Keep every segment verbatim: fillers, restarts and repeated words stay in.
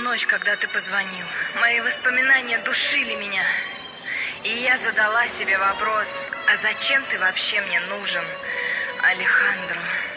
ночь, когда ты позвонил. Мои воспоминания душили меня. И я задала себе вопрос, а зачем ты вообще мне нужен, Алехандро?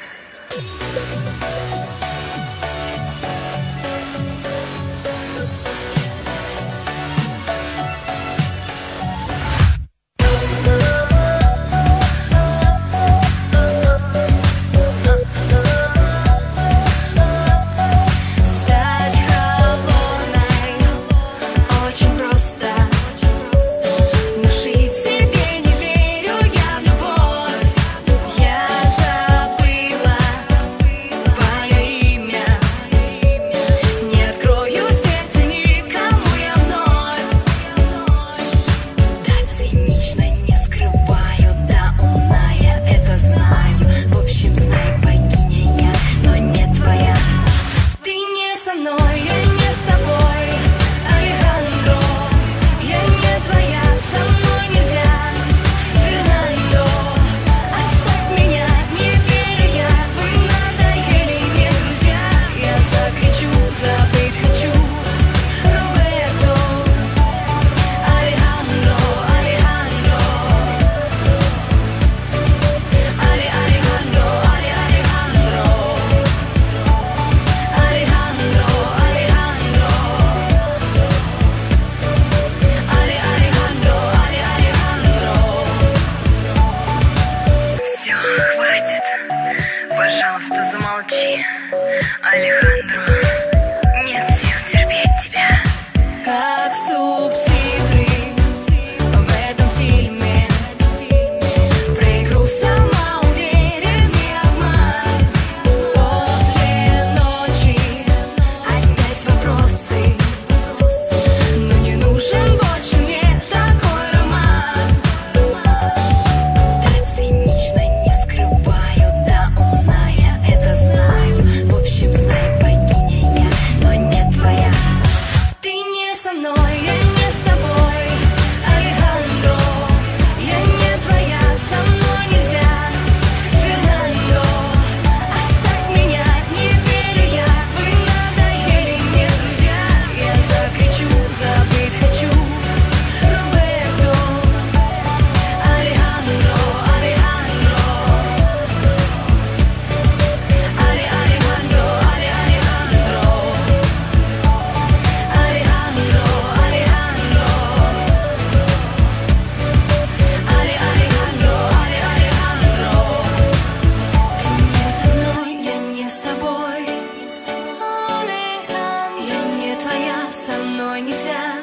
Пожалуйста, замолчи, Алехандро. Нет сил терпеть тебя. Как субтитры в этом фильме, про игру самоуверенный обман. После ночи опять вопросы, но не нужен больше мне такой роман. Так цинично не скрываю, да умная, это знаю. В общем, знай, богиня я, но не твоя. Ты не со мной, я не с тобой, Алехандро. Я не твоя, со мной нельзя, Фернандо. Оставь меня, не верю я, вы надоели мне, друзья. Я закричу, забыть хочу, Роберто. Алехандро, Алехандро, Але, Алехандро, Але, Алехандро, Алехандро, Алехандро, Але, Алехандро, Але, Алехандро. Ты не со мной, я не с тобой, Алехандро. Я не твоя, со мной нельзя.